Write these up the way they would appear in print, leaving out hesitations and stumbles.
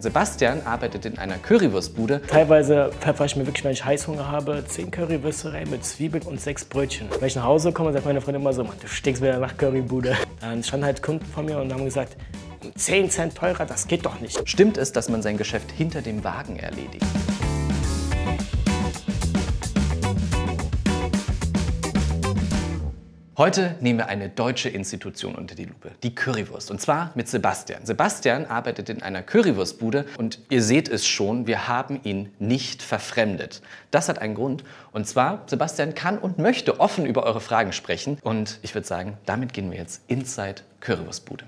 Sebastian arbeitet in einer Currywurstbude. Teilweise pfeffer ich mir wirklich, wenn ich Heißhunger habe, 10 Currywürste rein mit Zwiebeln und 6 Brötchen. Wenn ich nach Hause komme, sagt meine Freundin immer so, Mann, du stinkst wieder nach Currybude. Dann standen halt Kunden von mir und haben gesagt, 10 Cent teurer, das geht doch nicht. Stimmt es, dass man sein Geschäft hinter dem Wagen erledigt? Heute nehmen wir eine deutsche Institution unter die Lupe, die Currywurst. Und zwar mit Sebastian. Sebastian arbeitet in einer Currywurstbude und ihr seht es schon, wir haben ihn nicht verfremdet. Das hat einen Grund. Und zwar, Sebastian kann und möchte offen über eure Fragen sprechen. Und ich würde sagen, damit gehen wir jetzt inside Currywurstbude.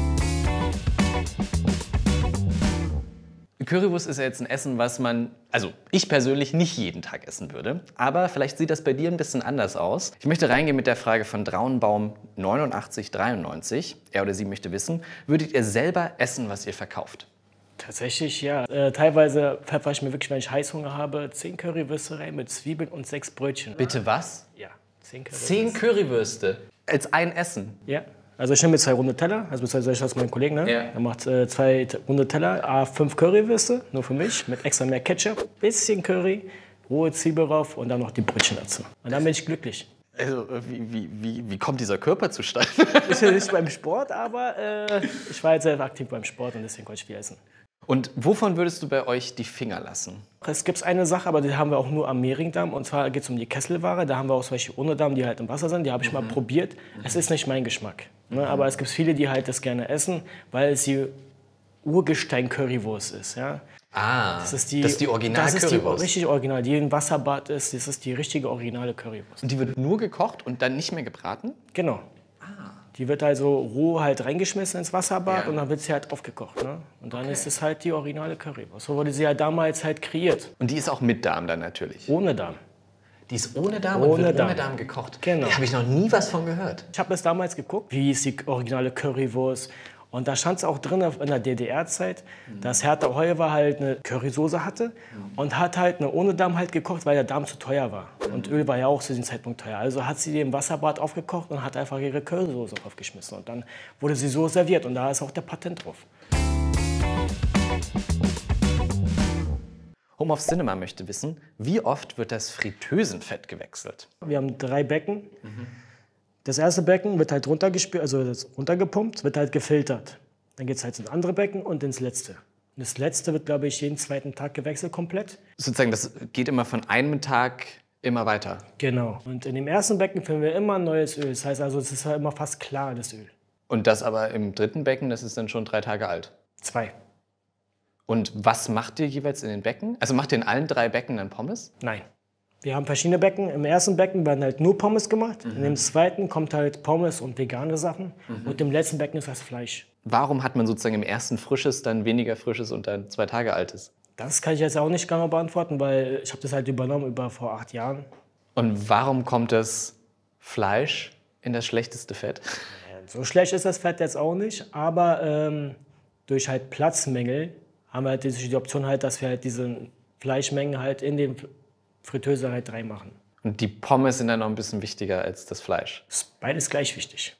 Currywurst ist ja jetzt ein Essen, was man, also ich persönlich nicht jeden Tag essen würde. Aber vielleicht sieht das bei dir ein bisschen anders aus. Ich möchte reingehen mit der Frage von Drauenbaum 8993. Er oder sie möchte wissen, würdet ihr selber essen, was ihr verkauft? Tatsächlich, ja. Teilweise pfeffer ich mir wirklich, wenn ich Heißhunger habe, 10 Currywürste rein mit Zwiebeln und 6 Brötchen. Bitte was? Ja, 10 Currywürste. 10 Currywürste als ein Essen? Ja. Also ich nehme mir 2 runde Teller, also beziehungsweise ich das meinen Kollegen, ne? Ja. Er macht 2 runde Teller, 5 Currywürste, nur für mich, mit extra mehr Ketchup, bisschen Curry, rohe Zwiebel drauf und dann noch die Brötchen dazu. Und dann bin ich glücklich. Also, wie kommt dieser Körper zustande? Ich bin nicht beim Sport, aber ich war jetzt sehr aktiv beim Sport und deswegen konnte ich viel essen. Und wovon würdest du bei euch die Finger lassen? Es gibt eine Sache, aber die haben wir auch nur am Mehringdamm. Und zwar geht es um die Kesselware. Da haben wir auch solche ohne Damm, die halt im Wasser sind. Die habe ich mal probiert. Es ist nicht mein Geschmack. Ne? Aber es gibt viele, die halt das gerne essen, weil es die Urgestein-Currywurst ist. Ja? Ah, das ist die Original-Currywurst. Das ist die richtig Original, die im Wasserbad ist. Das ist die richtige originale Currywurst. Und die wird nur gekocht und dann nicht mehr gebraten? Genau. Die wird also roh halt reingeschmissen ins Wasserbad, Ja. Und dann wird sie halt aufgekocht. Ne? Und dann ist es halt die originale Currywurst. So wurde sie halt damals halt kreiert. Und die ist auch mit Darm dann natürlich? Ohne Darm. Die ist ohne Darm und wird ohne Darm gekocht? Genau. Da habe ich noch nie was von gehört. Ich habe das damals geguckt, wie ist die originale Currywurst. Und da stand es auch drin in der DDR-Zeit, dass Hertha Heuer halt eine Currysoße hatte und hat halt eine ohne Darm halt gekocht, weil der Darm zu teuer war. Und Öl war ja auch zu diesem Zeitpunkt teuer. Also hat sie die im Wasserbad aufgekocht und hat einfach ihre Currysoße draufgeschmissen. Und dann wurde sie so serviert und da ist auch der Patent drauf. Home of Cinema möchte wissen, wie oft wird das Fritteusenfett gewechselt? Wir haben 3 Becken. Das erste Becken wird halt runtergespült, also runtergepumpt, wird halt gefiltert. Dann geht es halt ins andere Becken und ins letzte. Und das letzte wird, glaube ich, jeden zweiten Tag gewechselt komplett. Sozusagen, das geht immer von einem Tag immer weiter? Genau. Und in dem ersten Becken finden wir immer neues Öl. Das heißt also, es ist halt immer fast klar, das Öl. Und das aber im dritten Becken, das ist dann schon 3 Tage alt? 2. Und was macht ihr jeweils in den Becken? Also macht ihr in allen 3 Becken dann Pommes? Nein. Wir haben verschiedene Becken. Im ersten Becken werden halt nur Pommes gemacht. In dem zweiten kommt halt Pommes und vegane Sachen. Und im letzten Becken ist das Fleisch. Warum hat man sozusagen im ersten Frisches, dann weniger Frisches und dann 2 Tage Altes? Das kann ich jetzt auch nicht genau beantworten, weil ich habe das halt übernommen vor 8 Jahren. Und warum kommt das Fleisch in das schlechteste Fett? So schlecht ist das Fett jetzt auch nicht, aber durch halt Platzmängel haben wir halt die Option halt, dass wir halt diese Fleischmengen halt in den Fritteuse halt reinmachen. Und die Pommes sind dann noch ein bisschen wichtiger als das Fleisch? Ist beides gleich wichtig.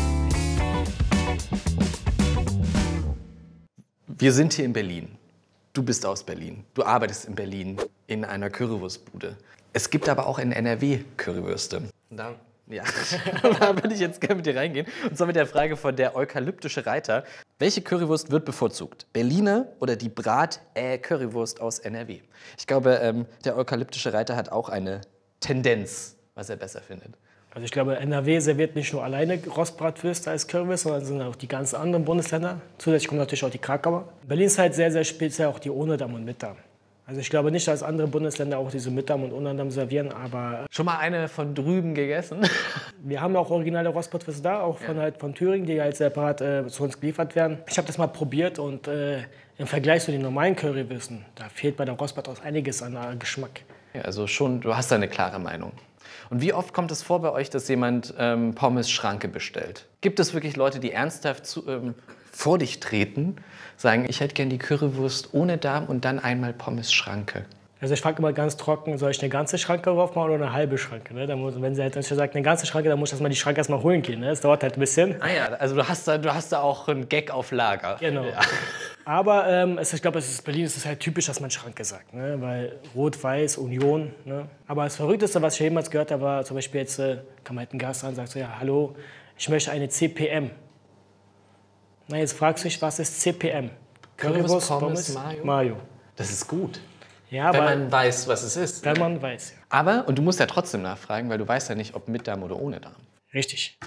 Wir sind hier in Berlin. Du bist aus Berlin. Du arbeitest in Berlin in einer Currywurstbude. Es gibt aber auch in NRW Currywürste. Da würde ich jetzt gerne mit dir reingehen. Und zwar mit der Frage von der eukalyptische Reiter. Welche Currywurst wird bevorzugt? Berliner oder die Currywurst aus NRW? Ich glaube, der eukalyptische Reiter hat auch eine Tendenz, was er besser findet. Also ich glaube, NRW serviert nicht nur alleine Rostbratwürste als Currywurst, sondern sind auch die ganzen anderen Bundesländer. Zusätzlich kommen natürlich auch die Krakauer. Berlin ist halt sehr, sehr speziell auch die ohne Darm und mit Darm. Also ich glaube nicht, dass andere Bundesländer auch diese mit Darm und ohne Darm servieren, aber... Schon mal eine von drüben gegessen? Wir haben auch originale Rostbratwürste da, auch von Thüringen, die halt separat zu uns geliefert werden. Ich habe das mal probiert und im Vergleich zu den normalen Currywürsten, da fehlt bei der Rostbratwurst einiges an Geschmack. Ja, also schon, du hast da eine klare Meinung. Und wie oft kommt es vor bei euch, dass jemand Pommes Schranke bestellt? Gibt es wirklich Leute, die ernsthaft vor dich treten, sagen, ich hätte gern die Currywurst ohne Darm und dann einmal Pommes Schranke? Also ich frage immer ganz trocken, soll ich eine ganze Schranke drauf machen oder eine halbe Schranke? Ne? Wenn sie halt dann sagt, eine ganze Schranke, dann muss ich erstmal die Schranke erstmal holen gehen. Ne? Das dauert halt ein bisschen. Ah ja, also du hast da auch einen Gag auf Lager. Genau. Ja. Aber ich glaube, Berlin ist halt typisch, dass man Schranke sagt. Ne? Weil Rot-Weiß, Union. Ne? Aber das Verrückteste, was ich jemals gehört habe, war zum Beispiel jetzt, kam halt ein Gast an und sagt so, ja, hallo, ich möchte eine CPM. Na, jetzt fragst du dich, was ist CPM? Currywurst, Pommes, Mayo. Das ist gut. Ja, wenn man weiß, was es ist. Wenn man weiß, ja. Aber, und du musst ja trotzdem nachfragen, weil du weißt ja nicht, ob mit Darm oder ohne Darm. Richtig.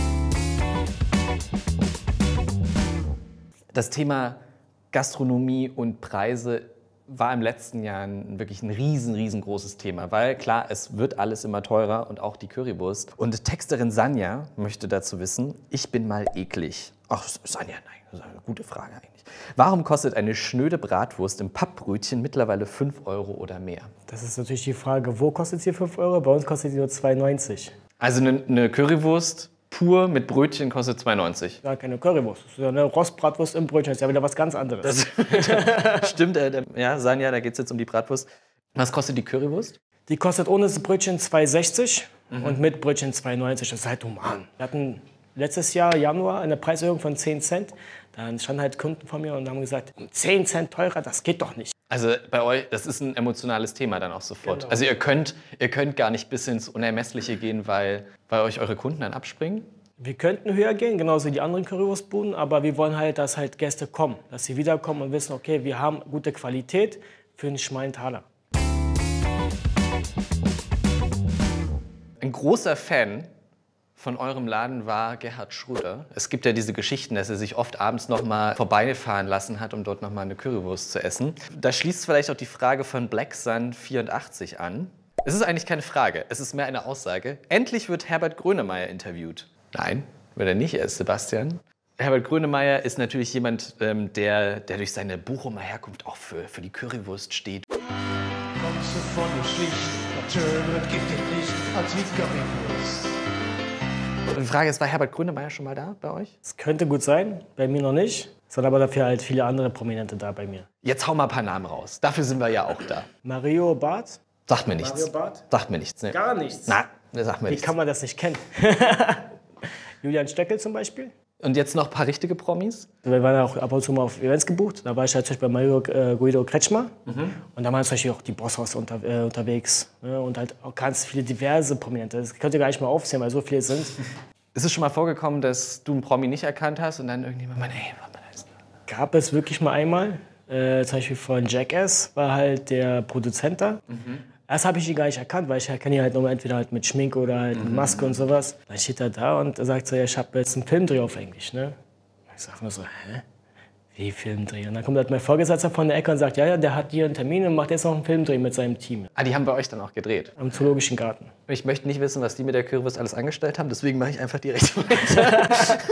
Das Thema Gastronomie und Preise war im letzten Jahr wirklich ein riesengroßes Thema, weil klar, es wird alles immer teurer und auch die Currywurst. Und Texterin Sanja möchte dazu wissen, ich bin mal eklig. Ach, Sanja, nein, das ist eine gute Frage eigentlich. Warum kostet eine schnöde Bratwurst im Pappbrötchen mittlerweile 5 Euro oder mehr? Das ist natürlich die Frage, wo kostet sie 5 Euro? Bei uns kostet sie nur 2,90. Also eine Currywurst pur mit Brötchen kostet 2,90. Ja, keine Currywurst. Das ist ja eine Rostbratwurst im Brötchen. Das ist ja wieder was ganz anderes. Das stimmt, ja, Sanja, da geht es jetzt um die Bratwurst. Was kostet die Currywurst? Die kostet ohne das Brötchen 2,60 und mit Brötchen 2,90. Das ist halt human. Wir hatten letztes Jahr, Januar, eine Preiserhöhung von 10 Cent. Dann standen halt Kunden vor mir und haben gesagt, 10 Cent teurer, das geht doch nicht. Also bei euch, das ist ein emotionales Thema dann auch sofort. Genau. Also ihr könnt gar nicht bis ins Unermessliche gehen, weil euch eure Kunden dann abspringen? Wir könnten höher gehen, genauso wie die anderen Currywurstbuden, aber wir wollen halt, dass halt Gäste kommen. Dass sie wiederkommen und wissen, okay, wir haben gute Qualität für einen schmalen Taler. Ein großer Fan von eurem Laden war Gerhard Schröder. Es gibt ja diese Geschichten, dass er sich oft abends noch mal vorbeifahren lassen hat, um dort noch mal eine Currywurst zu essen. Da schließt vielleicht auch die Frage von Black Sun 84 an. Es ist eigentlich keine Frage, es ist mehr eine Aussage. Endlich wird Herbert Grönemeyer interviewt. Nein, wird er nicht, er ist Sebastian. Herbert Grönemeyer ist natürlich jemand, der durch seine Bochumer Herkunft auch für die Currywurst steht. Kommst du von dir schlicht, natürlich gibt es nicht als die Currywurst. Die Frage ist, war Herbert Grönemeyer schon mal da bei euch? Es könnte gut sein, bei mir noch nicht. Es sind aber dafür halt viele andere Prominente da bei mir. Jetzt hau mal ein paar Namen raus. Dafür sind wir ja auch da. Mario Barth? Sagt mir nichts. Mario Barth? Sagt mir nichts. Ne? Gar nichts. Na, sagt mir Wie nichts. kann man das nicht kennen? Julian Stöckel zum Beispiel. Und jetzt noch ein paar richtige Promis? Wir waren auch ab und zu mal auf Events gebucht. Da war ich halt zum Beispiel bei Mario Guido Kretschmer. Und da waren zum Beispiel auch die Bosshaus unterwegs. Ne? Und halt auch ganz viele diverse Prominente. Das könnt ihr gar nicht mal aufzählen, weil so viele sind. Ist es schon mal vorgekommen, dass du einen Promi nicht erkannt hast und dann irgendjemand meinte, hey, was ist das? Gab es wirklich mal einmal. Zum Beispiel von Jackass war halt der Produzent da. Erst habe ich ihn gar nicht erkannt, weil ich erkenne ihn halt nur entweder halt mit Schminke oder halt mit Maske und sowas. Dann steht er da und er sagt so, ja, ich habe jetzt einen Filmdreh auf Englisch. Ne? Ich sage nur so, hä? Wie Filmdreh? Und dann kommt halt mein Vorgesetzter von der Ecke und sagt, ja, der hat hier einen Termin und macht jetzt noch einen Filmdreh mit seinem Team. Ah, die haben bei euch dann auch gedreht. Am Zoologischen Garten. Ich möchte nicht wissen, was die mit der Currywurst alles angestellt haben, deswegen mache ich einfach direkt weiter.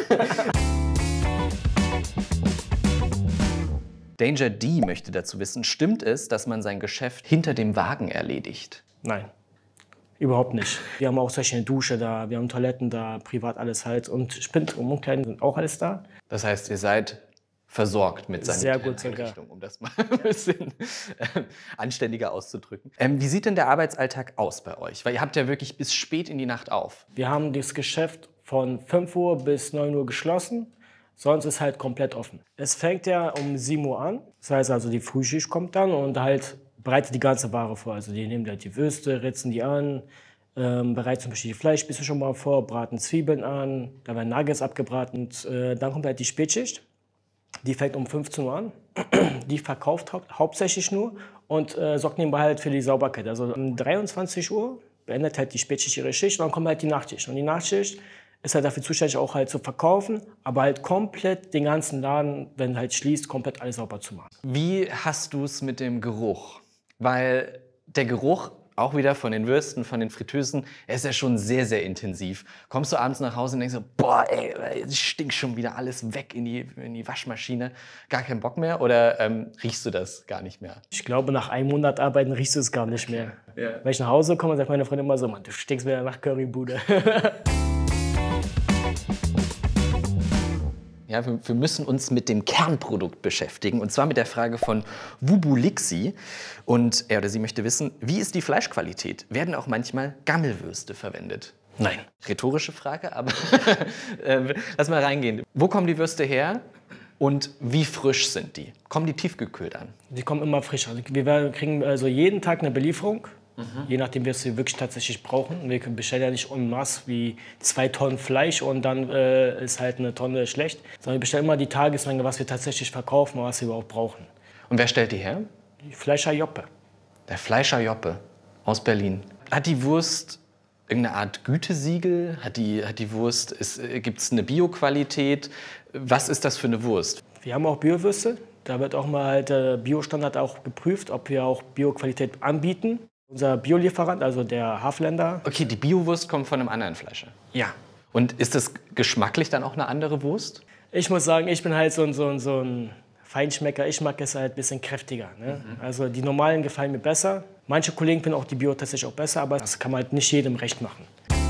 Danger D möchte dazu wissen, stimmt es, dass man sein Geschäft hinter dem Wagen erledigt? Nein, überhaupt nicht. Wir haben auch zum Beispiel eine Dusche da, wir haben Toiletten da, privat alles halt. Und Spind- und Umkleiden sind auch alles da. Das heißt, ihr seid versorgt mit Sehr gut sogar. Sanitäranrichtung, um das mal ein bisschen anständiger auszudrücken. Wie sieht denn der Arbeitsalltag aus bei euch? Weil ihr habt ja wirklich bis spät in die Nacht auf. Wir haben das Geschäft von 5 Uhr bis 9 Uhr geschlossen. Sonst ist halt komplett offen. Es fängt ja um 7 Uhr an. Das heißt also, die Frühschicht kommt dann und halt bereitet die ganze Ware vor. Also die nehmen halt die Würste, ritzen die an, bereiten zum Beispiel die Fleischspieße schon mal vor, braten Zwiebeln an, da werden Nuggets abgebraten. Und, dann kommt halt die Spätschicht. Die fängt um 15 Uhr an. Die verkauft hauptsächlich nur und sorgt nebenbei halt für die Sauberkeit. Also um 23 Uhr beendet halt die Spätschicht ihre Schicht und dann kommt halt die Nachtschicht. Und die Nachtschicht ist halt dafür zuständig, auch halt zu verkaufen, aber halt komplett den ganzen Laden, wenn halt schließt, komplett alles sauber zu machen. Wie hast du es mit dem Geruch? Weil der Geruch, auch wieder von den Würsten, von den Fritteusen, er ist ja schon sehr intensiv. Kommst du abends nach Hause und denkst so, boah, ey, es stinkt schon wieder alles weg in die Waschmaschine. Gar keinen Bock mehr? Oder riechst du das gar nicht mehr? Ich glaube, nach einem Monat Arbeiten riechst du es gar nicht mehr. Ja. Wenn ich nach Hause komme, sagt meine Freundin immer so, Mann, du stinkst wieder nach Currybude. Ja, wir müssen uns mit dem Kernprodukt beschäftigen, und zwar mit der Frage von Wubulixi. Und er oder sie möchte wissen, wie ist die Fleischqualität? Werden auch manchmal Gammelwürste verwendet? Nein. Rhetorische Frage, aber lass mal reingehen. Wo kommen die Würste her Und wie frisch sind die? Kommen die tiefgekühlt an? Die kommen immer frisch. Also wir kriegen also jeden Tag eine Belieferung, je nachdem, wie wir wirklich tatsächlich brauchen. Wir bestellen ja nicht en masse wie 2 Tonnen Fleisch und dann ist halt eine Tonne schlecht. Sondern wir bestellen immer die Tagesmenge, was wir tatsächlich verkaufen und was wir überhaupt brauchen. Und wer stellt die her? Die Fleischer Joppe. Der Fleischer Joppe aus Berlin. Hat die Wurst irgendeine Art Gütesiegel? Hat die Wurst, gibt es eine Bioqualität? Was ist das für eine Wurst? Wir haben auch Biowürste. Da wird auch mal halt der Biostandard auch geprüft, ob wir auch Bioqualität anbieten. Unser Biolieferant, also der Hafländer. Okay, die Biowurst kommt von einem anderen Fleischer. Ja. Und ist das geschmacklich dann auch eine andere Wurst? Ich muss sagen, ich bin halt so ein Feinschmecker. Ich mag es halt ein bisschen kräftiger. Ne? Also die normalen gefallen mir besser. Manche Kollegen finden auch die Bio tatsächlich auch besser, aber das kann man halt nicht jedem recht machen.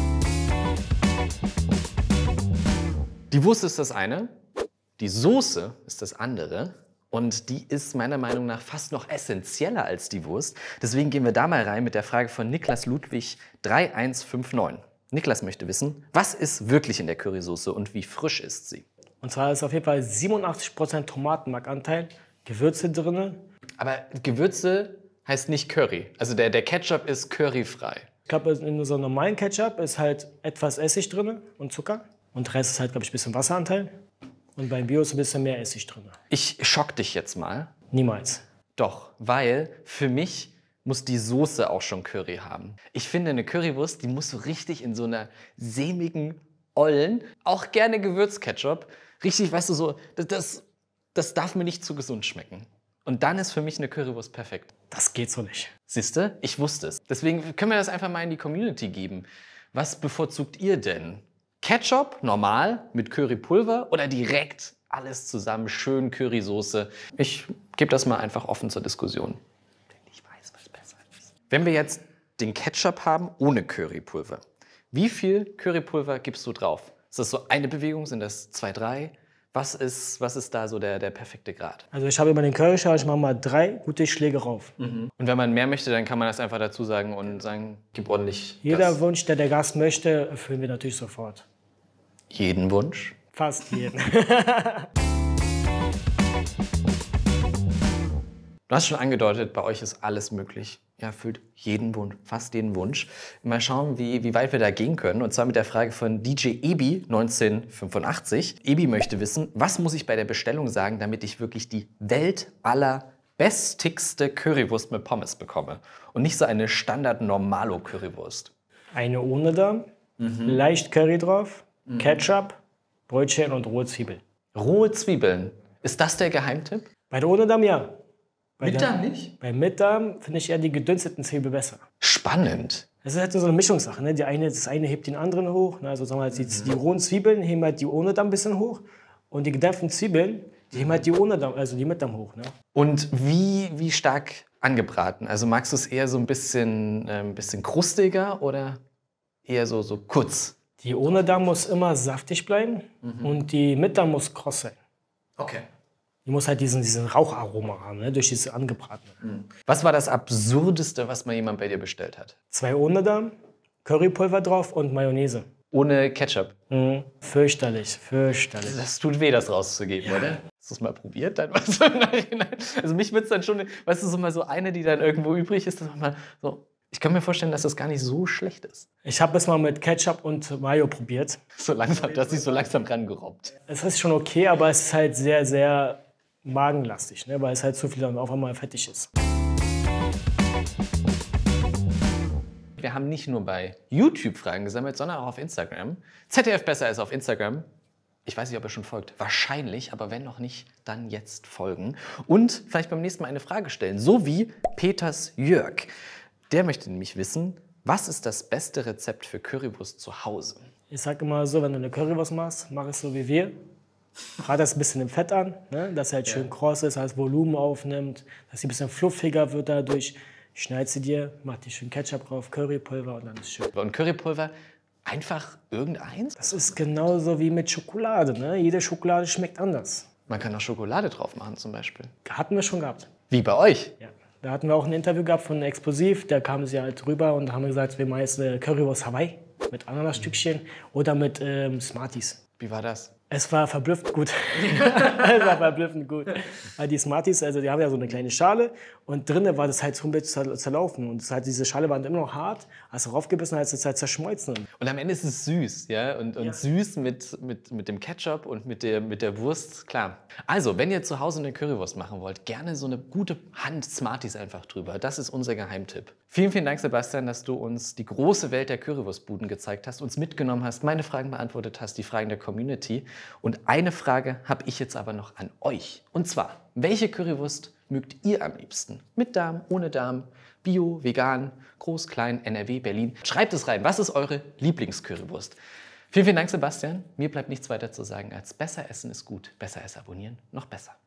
Die Wurst ist das eine, die Soße ist das andere. Und die ist meiner Meinung nach fast noch essentieller als die Wurst. Deswegen gehen wir da mal rein mit der Frage von Niklas Ludwig 3159. Niklas möchte wissen, was ist wirklich in der Currysoße und wie frisch ist sie? Und zwar ist auf jeden Fall 87% Tomatenmarkanteil, Gewürze drin. Aber Gewürze heißt nicht Curry. Also der Ketchup ist curryfrei. Ich glaube, in so einem normalen Ketchup ist halt etwas Essig drin und Zucker. Und der Rest ist halt, glaube ich, ein bisschen Wasseranteil. Und beim Bio ist ein bisschen mehr Essig drin. Ich schock dich jetzt mal. Niemals. Doch, weil für mich muss die Soße auch schon Curry haben. Ich finde, eine Currywurst, die muss so richtig in so einer sämigen, ollen, auch gerne Gewürzketchup, richtig, weißt du, so, das darf mir nicht zu gesund schmecken. Und dann ist für mich eine Currywurst perfekt. Das geht so nicht. Siehste, ich wusste es. Deswegen können wir das einfach mal in die Community geben. Was bevorzugt ihr denn? Ketchup, normal, mit Currypulver oder direkt alles zusammen, schön Currysoße? Ich gebe das mal einfach offen zur Diskussion. Denn ich weiß, was besser ist. Wenn wir jetzt den Ketchup haben ohne Currypulver, wie viel Currypulver gibst du drauf? Ist das so eine Bewegung? Sind das 2, 3? Was ist da so der perfekte Grad? Also ich habe über den Curryschal, ich mache mal 3 gute Schläge rauf. Und wenn man mehr möchte, dann kann man das einfach dazu sagen und sagen, gib ordentlich Jeder Gas. Wunsch, der Gast möchte, erfüllen wir natürlich sofort. Jeden Wunsch? Fast jeden. Du hast schon angedeutet, bei euch ist alles möglich. Ihr erfüllt jeden Wunsch, fast jeden Wunsch. Mal schauen, wie weit wir da gehen können. Und zwar mit der Frage von DJ Ebi 1985. Ebi möchte wissen, was muss ich bei der Bestellung sagen, damit ich wirklich die weltallerbestigste Currywurst mit Pommes bekomme? Und nicht so eine Standard-Normalo-Currywurst. Eine ohne Darm, leicht Curry drauf, Ketchup, Brötchen und rohe Zwiebeln. Rohe Zwiebeln. Ist das der Geheimtipp? Bei der ohne Darm ja. Mit Darm nicht? Bei mit Darm finde ich eher die gedünsteten Zwiebeln besser. Spannend. Das ist halt so eine Mischungssache. Ne? Das eine hebt den anderen hoch. Ne? Also sagen wir halt, die rohen Zwiebeln heben halt die ohne Darm ein bisschen hoch. Und die gedämpften Zwiebeln, die heben halt die ohne Darm, also die mit Darm hoch. Ne? Und wie stark angebraten? Also magst du es eher so ein bisschen krustiger oder eher so kurz? Die ohne Darm muss immer saftig bleiben und die mit Darm muss kross sein. Okay. Die muss halt diesen Raucharoma haben, ne? Durch dieses Angebratene. Was war das Absurdeste, was mal jemand bei dir bestellt hat? 2 ohne Darm, Currypulver drauf und Mayonnaise. Ohne Ketchup? Fürchterlich, fürchterlich. Das tut weh, das rauszugeben, oder? Hast du es mal probiert? Dann was im Nachhinein? Also mich wird es dann schon, weißt du, so mal so eine, die dann irgendwo übrig ist, dass mal so. Ich kann mir vorstellen, dass das gar nicht so schlecht ist. Ich habe es mal mit Ketchup und Mayo probiert. So langsam, du hast dich so langsam rangerobbt. Es ist schon okay, aber es ist halt sehr, sehr magenlastig, ne? Weil es halt zu viel dann auf einmal fettig ist. Wir haben nicht nur bei YouTube Fragen gesammelt, sondern auch auf Instagram. ZDF Besser ist auf Instagram. Ich weiß nicht, ob er schon folgt. Wahrscheinlich, aber wenn noch nicht, dann jetzt folgen. Und vielleicht beim nächsten Mal eine Frage stellen. So wie Peters Jörg. Der möchte nämlich wissen, was ist das beste Rezept für Currywurst zu Hause? Ich sag immer so, wenn du eine Currywurst machst, mach es so wie wir. Brat das ein bisschen im Fett an, ne? Dass er halt schön kross ist, als Volumen aufnimmt, dass sie ein bisschen fluffiger wird dadurch. Schneid sie dir, mach die schön Ketchup drauf, Currypulver und dann ist schön. Und Currypulver einfach irgendeins? Das ist genauso wie mit Schokolade, ne? Jede Schokolade schmeckt anders. Man kann auch Schokolade drauf machen zum Beispiel. Hatten wir schon gehabt. Wie bei euch? Ja. Da hatten wir auch ein Interview gehabt von Explosiv, da kamen sie halt rüber und haben gesagt, wir machen jetzt eine Currywurst Hawaii mit Ananasstückchen oder mit Smarties. Wie war das? Es war verblüffend gut. Es war verblüffend gut. Weil die Smarties, also die haben ja so eine kleine Schale und drinnen war das halt komplett zerlaufen. Und diese Schale war immer noch hart. Hast du raufgebissen, hat es halt zerschmolzen. Und am Ende ist es süß, ja? Und süß mit dem Ketchup und mit der Wurst, klar. Also, wenn ihr zu Hause eine Currywurst machen wollt, gerne so eine gute Hand Smarties einfach drüber. Das ist unser Geheimtipp. Vielen, vielen Dank, Sebastian, dass du uns die große Welt der Currywurstbuden gezeigt hast, uns mitgenommen hast, meine Fragen beantwortet hast, die Fragen der Community. Und eine Frage habe ich jetzt aber noch an euch. Und zwar, welche Currywurst mögt ihr am liebsten? Mit Darm, ohne Darm, Bio, vegan, groß, klein, NRW, Berlin? Schreibt es rein. Was ist eure Lieblingscurrywurst? Vielen, vielen Dank, Sebastian. Mir bleibt nichts weiter zu sagen als besser essen ist gut. Besser als abonnieren, noch besser.